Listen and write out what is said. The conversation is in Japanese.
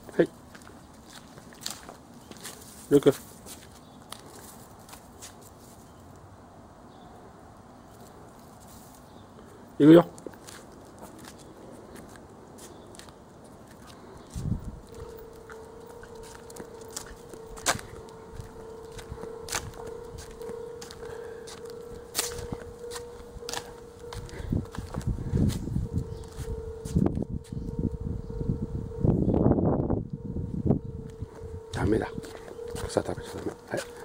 はい。よく。行くよ。ダメだ。草食べちゃダメ。はい。